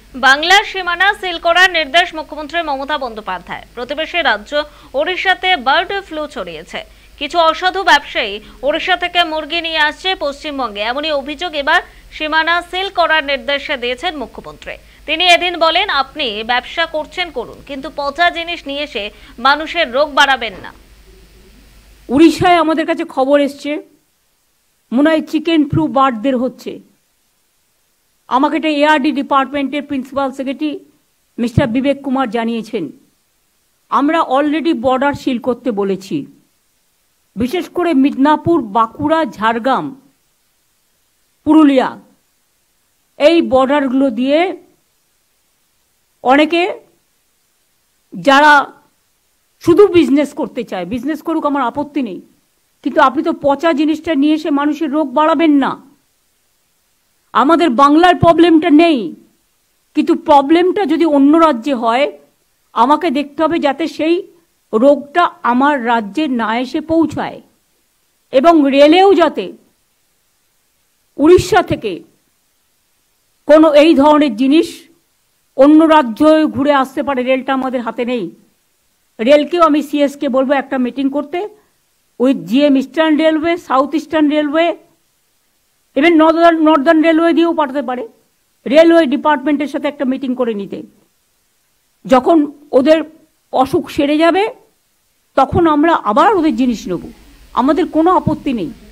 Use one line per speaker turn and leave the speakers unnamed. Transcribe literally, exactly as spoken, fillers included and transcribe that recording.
বাংলার সীমানা সিল করার নির্দেশ মুখ্যমন্ত্রী মমতা বন্দ্যোপাধ্যায়। প্রতিবেশী রাজ্য ওড়িশাতে বার্ড ফ্লু ছড়িয়েছে। কিছু অসাধু ব্যবসায়ী ওড়িশা থেকে মুরগি নিয়ে আসছে পশ্চিমবঙ্গে, এমনই অভিযোগ এবার সীমানা সিল করার নির্দেশ দিয়েছেন মুখ্যমন্ত্রী। তিনি এদিন বলেন, আপনি ব্যবসা করছেন করুন, কিন্তু পচা জিনিস নিয়ে এসে মানুষের রোগ বাড়াবেন না।
উড়িষ্যায় আমাদের কাছে খবর এসছে মনে হয় চিকেন ফ্লু বার্ডদের হচ্ছে। আমাকে এটা এআরডি ডিপার্টমেন্টের principal secretary mister Bibek Kumar জানিয়েছেন। আমরা অলরেডি বর্ডার সিল করতে বলেছি, বিশেষ করে মিদনাপুর, বাঁকুড়া, ঝাড়গ্রাম, পুরুলিয়া এই বর্ডারগুলো দিয়ে অনেকে যারা শুধু বিজনেস করতে চায় বিজনেস করুক, আমার আপত্তি নেই, কিন্তু আপনি তো পচা জিনিসটা নিয়ে এসে মানুষের রোগ বাড়াবেন না। আমাদের বাংলার প্রবলেমটা নেই, কিন্তু প্রবলেমটা যদি অন্য রাজ্যে হয় আমাকে দেখতে হবে যাতে সেই রোগটা আমার রাজ্যে না এসে পৌঁছায়, এবং রেলেও যাতে উড়িষ্যা থেকে কোনো এই ধরনের জিনিস অন্য রাজ্যে ঘুরে আসতে পারে। রেলটা আমাদের হাতে নেই। রেলকেও আমি সিএসকে বলবো একটা মিটিং করতে, with GM eastern railway, south eastern railway, even northern northern railway দিয়েও পাঠাতে পারে। রেলওয়ে ডিপার্টমেন্টের সাথে একটা মিটিং করে নিতে, যখন ওদের অসুখ সেরে যাবে তখন আমরা আবার ওদের জিনিস নেব, আমাদের কোনো আপত্তি নেই।